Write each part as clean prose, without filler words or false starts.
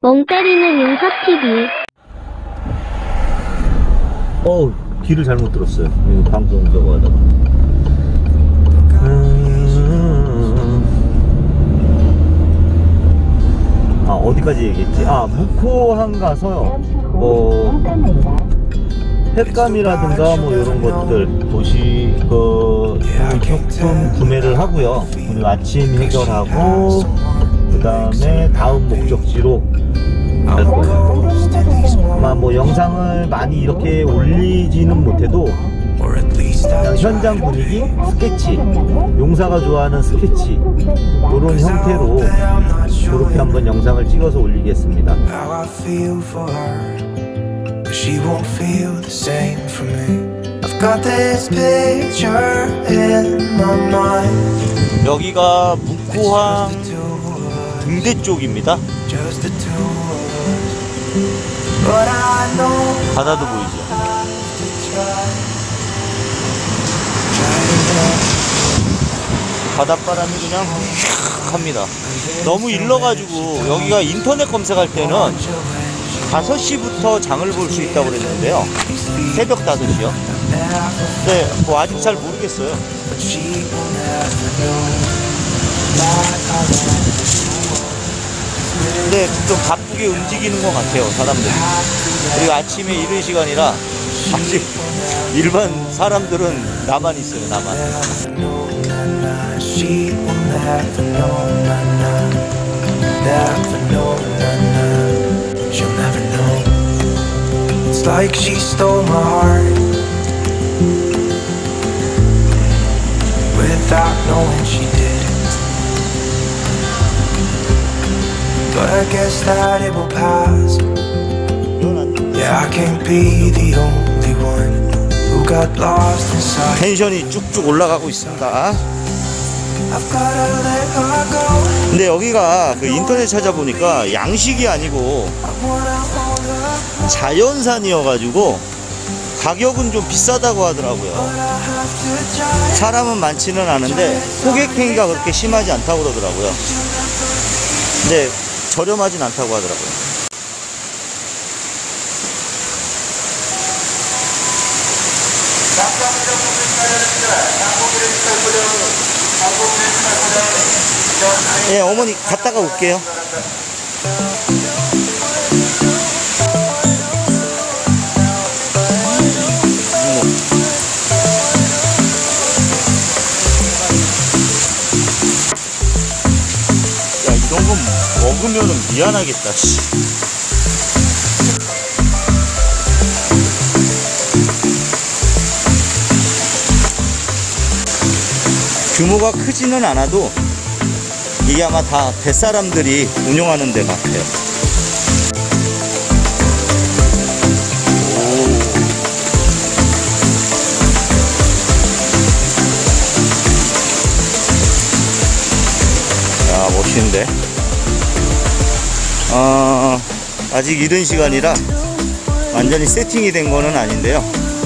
멍 때리는 용사TV. 귀를 잘못 들었어요. 방송 저거 하다가. 어디까지 얘기했지? 묵호항 가서요. 횟감이라든가 뭐 이런 것들 도시 조금 구매를 하고요. 그리고 아침 해결하고 그 다음에 다음 목적지로 갈 거예요. 아마 뭐 영상을 많이 이렇게 올리지는 못해도 그냥 현장 분위기, 스케치, 용사가 좋아하는 스케치 그런 형태로 그렇게 한번 영상을 찍어서 올리겠습니다. She won't feel the same for me. I've got this picture in my mind. 여기가 묵호항 등대 쪽입니다. 바다도 보이죠. 바닷바람이 그냥 휙 합니다. 너무 일러가지고 여기가 인터넷 검색할 때는 5시부터 장을 볼 수 있다고 그랬는데요. 새벽 5시요. 네, 뭐 아직 잘 모르겠어요. 근데 좀 바쁘게 움직이는 것 같아요, 사람들이. 그리고 아침에 이른 시간이라 아직 일반 사람들은 나만 있어요, 나만. She'll never know. It's like she stole my heart without knowing she did. But I guess that it will pass. Yeah, I can't be the only one who got lost inside. 텐션이 쭉쭉 올라가고 있습니다. 근데 여기가 그 인터넷 찾아보니까 양식이 아니고 자연산이어가지고 가격은 좀 비싸다고 하더라고요. 사람은 많지는 않은데 호객행위가 그렇게 심하지 않다고 그러더라고요. 근데 저렴하진 않다고 하더라고요. 예, 어머니 갔다가 올게요. 야, 이런 거 먹으면은 미안하겠다. 규모가 크지는 않아도 이게 아마 다 뱃사람들이 운영하는 데 같아요. 야, 멋있는데. 아직 이른 시간이라 완전히 세팅이 된 거는 아닌데요.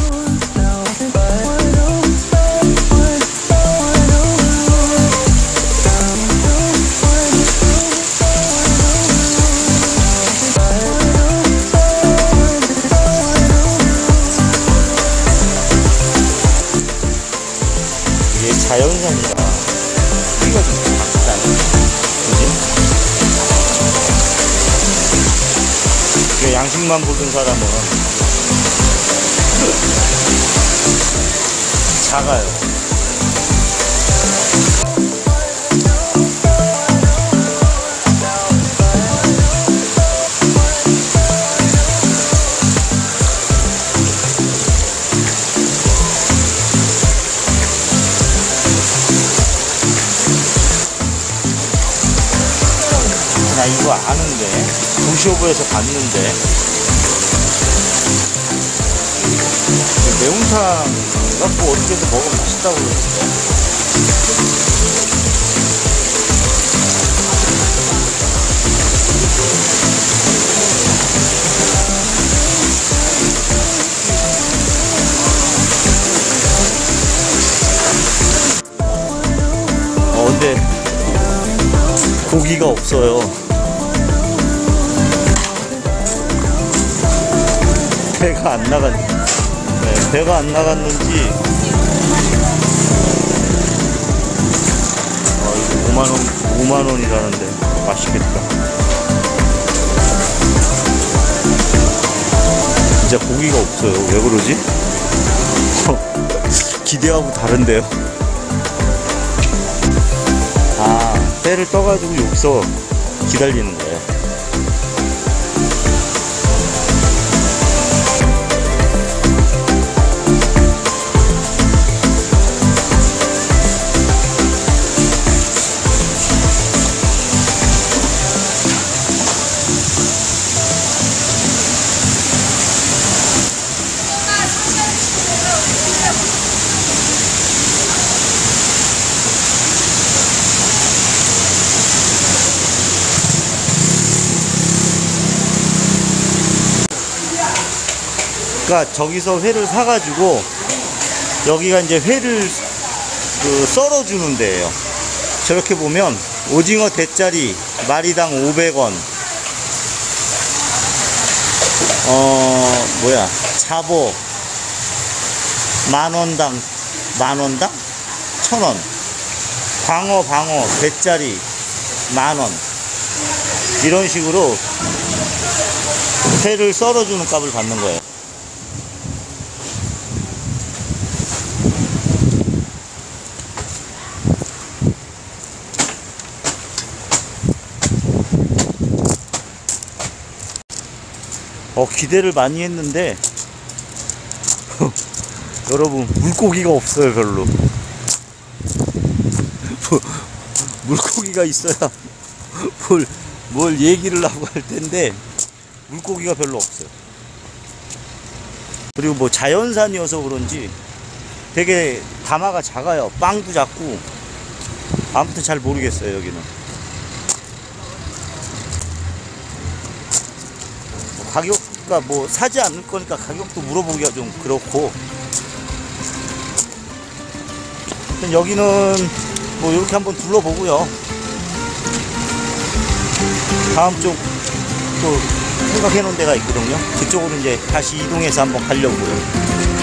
자연산이라 크기가 좀 작잖아. 그지? 양식만 보던 사람은 작아요. 나 이거 아는데 도시오브에서 봤는데 매운탕 갖고 어떻게든 먹으면 맛있다고 그러는데 근데 고기가 없어요. 배가 안 나갔, 네, 배가 안 나갔는지. 이거 5만원이라는데 맛있겠다. 진짜 고기가 없어요. 왜 그러지? 기대하고 다른데요. 아, 배를 떠가지고 여기서 기다리는 거예요. 그러니까 저기서 회를 사가지고 여기가 이제 회를 썰어주는 데예요. 저렇게 보면 오징어 대짜리 마리당 500원, 잡어 만원당 1,000원, 방어 대짜리 만원, 이런 식으로 회를 썰어주는 값을 받는 거예요. 기대를 많이 했는데 여러분, 물고기가 없어요. 별로. 물고기가 있어야 뭘 얘기를 하고 할 텐데 물고기가 별로 없어요. 그리고 뭐 자연산이어서 그런지 되게 담화가 작아요. 빵도 작고. 아무튼 잘 모르겠어요. 여기는 가격가 뭐 사지 않을 거니까 가격도 물어보기가 좀 그렇고. 여기는 뭐 이렇게 한번 둘러보고요. 다음 쪽 또 생각해 놓은 데가 있거든요. 그쪽으로 이제 다시 이동해서 한번 가려고요.